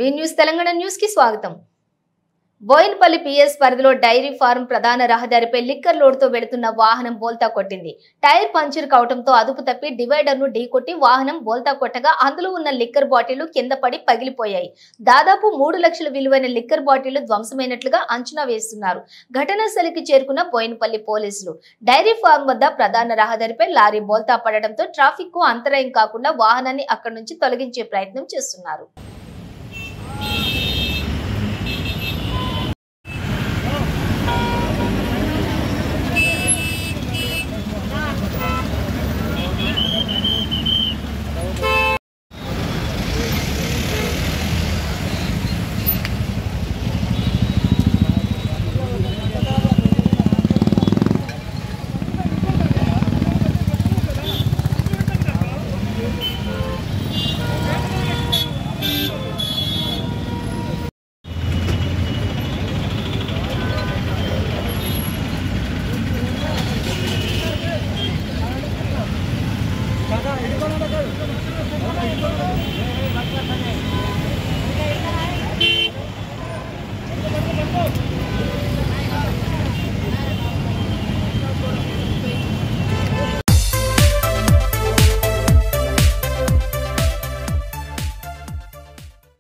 B news Telangana news కి స్వాగతం. Boinapalli PS పరిధిలో డైరీ ఫారం ప్రధాన రహదారిపై లిక్కర్ లోడ్తో వెళుతున్న వాహనం బోల్తా కొట్టింది. టైర్ పంచర్ కావడంతో అదుపు తప్పి డివైడర్ ను ఢీకొట్టి వాహనం బోల్తా కొట్టగా అందులో ఉన్న లిక్కర్ బాటిళ్లు కింద పడి పగిలిపోయాయి. దాదాపు 3 లక్షల విలువైన లిక్కర్ బాటిళ్లు ధ్వంసమైనట్లుగా అంచనా వేస్తున్నారు. ఘటనా స్థలికి చేరుకున్న బోయినపల్లి పోలీసులు డైరీ ఫారం వద్ద ప్రధాన రహదారిపై లారీ బోల్తా పడడంతో ట్రాఫిక్ కు అంతరాయం కాకుండా వాహనాన్ని అక్కడి నుంచి తొలగించే ప్రయత్నం చేస్తున్నారు.